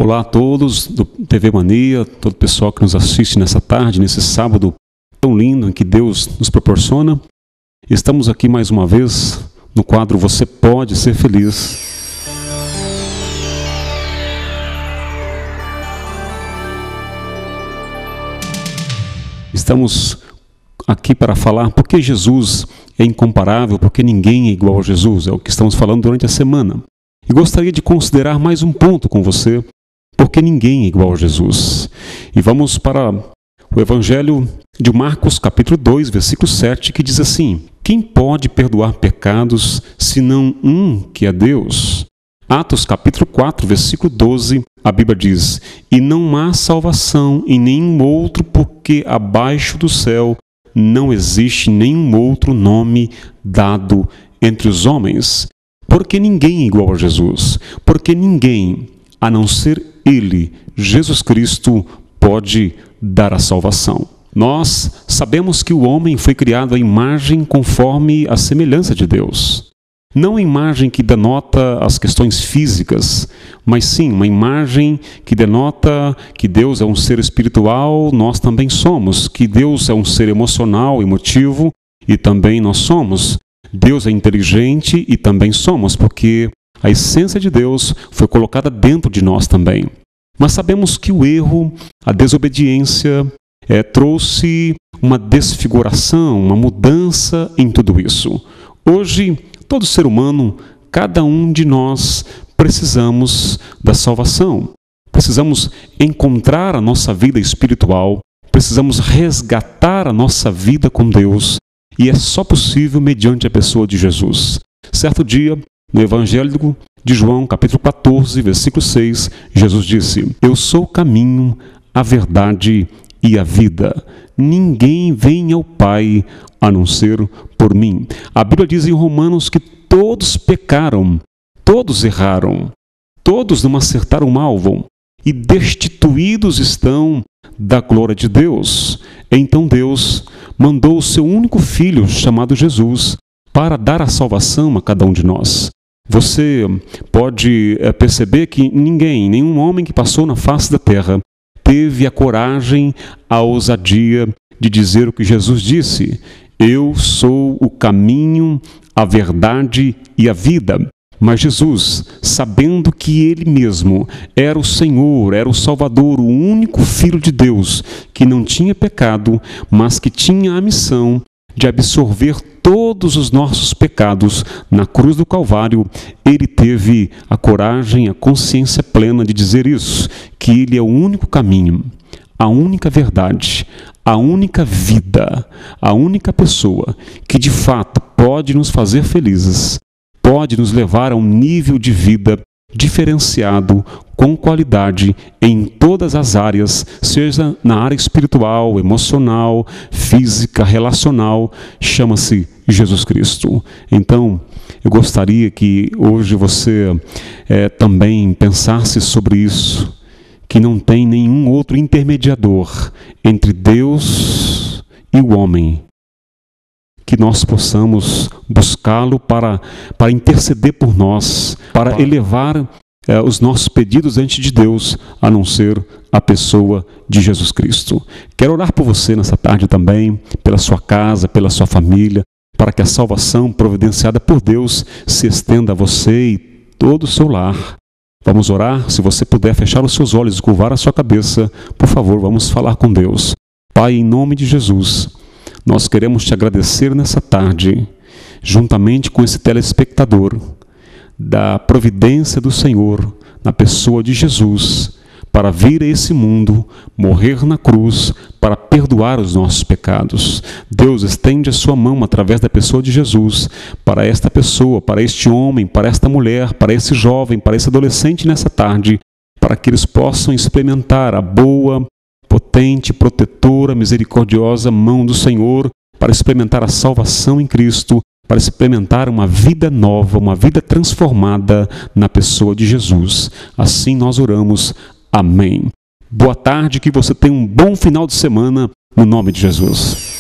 Olá a todos do TV Mania, todo o pessoal que nos assiste nessa tarde, nesse sábado tão lindo em que Deus nos proporciona. Estamos aqui mais uma vez no quadro Você Pode Ser Feliz. Estamos aqui para falar porque Jesus é incomparável, porque ninguém é igual a Jesus. É o que estamos falando durante a semana. E gostaria de considerar mais um ponto com você, porque ninguém é igual a Jesus. E vamos para o Evangelho de Marcos, capítulo 2, versículo 7, que diz assim: quem pode perdoar pecados, senão um que é Deus? Atos, capítulo 4, versículo 12, a Bíblia diz: e não há salvação em nenhum outro, porque abaixo do céu não existe nenhum outro nome dado entre os homens. Porque ninguém é igual a Jesus, porque ninguém, a não ser Ele, Jesus Cristo, pode dar a salvação. Nós sabemos que o homem foi criado à imagem conforme a semelhança de Deus. Não a imagem que denota as questões físicas, mas sim uma imagem que denota que Deus é um ser espiritual, nós também somos, que Deus é um ser emocional, emotivo, e também nós somos. Deus é inteligente e também somos, porque a essência de Deus foi colocada dentro de nós também. Mas sabemos que o erro, a desobediência, trouxe uma desfiguração, uma mudança em tudo isso. Hoje, todo ser humano, cada um de nós, precisamos da salvação. Precisamos encontrar a nossa vida espiritual, precisamos resgatar a nossa vida com Deus, e é só possível mediante a pessoa de Jesus. Certo dia, no Evangelho de João, capítulo 14, versículo 6, Jesus disse: eu sou o caminho, a verdade e a vida. Ninguém vem ao Pai a não ser por mim. A Bíblia diz em Romanos que todos pecaram, todos erraram, todos não acertaram o alvo e destituídos estão da glória de Deus. Então Deus mandou o seu único filho, chamado Jesus, para dar a salvação a cada um de nós. Você pode perceber que nenhum homem que passou na face da terra teve a coragem, a ousadia de dizer o que Jesus disse: eu sou o caminho, a verdade e a vida. Mas Jesus, sabendo que Ele mesmo era o Senhor, era o Salvador, o único Filho de Deus, que não tinha pecado, mas que tinha a missão de absorver todos os nossos pecados na cruz do Calvário, Ele teve a coragem, a consciência plena de dizer isso, que Ele é o único caminho, a única verdade, a única vida, a única pessoa que de fato pode nos fazer felizes, pode nos levar a um nível de vida diferenciado, com qualidade em todas as áreas, seja na área espiritual, emocional, física, relacional, chama-se Jesus Cristo. Então, eu gostaria que hoje você também pensasse sobre isso, que não tem nenhum outro intermediador entre Deus e o homem, que nós possamos buscá-lo para interceder por nós, para elevar os nossos pedidos diante de Deus, a não ser a pessoa de Jesus Cristo. Quero orar por você nessa tarde também, pela sua casa, pela sua família, para que a salvação providenciada por Deus se estenda a você e todo o seu lar. Vamos orar. Se você puder fechar os seus olhos e curvar a sua cabeça, por favor, vamos falar com Deus. Pai, em nome de Jesus, nós queremos te agradecer nessa tarde, juntamente com esse telespectador, da providência do Senhor, na pessoa de Jesus, para vir a esse mundo, morrer na cruz, para perdoar os nossos pecados. Deus, estende a sua mão através da pessoa de Jesus, para esta pessoa, para este homem, para esta mulher, para esse jovem, para esse adolescente nessa tarde, para que eles possam experimentar a boa, potente, protetora, misericordiosa mão do Senhor, para experimentar a salvação em Cristo, para experimentar uma vida nova, uma vida transformada na pessoa de Jesus. Assim nós oramos. Amém. Boa tarde, que você tenha um bom final de semana, no nome de Jesus.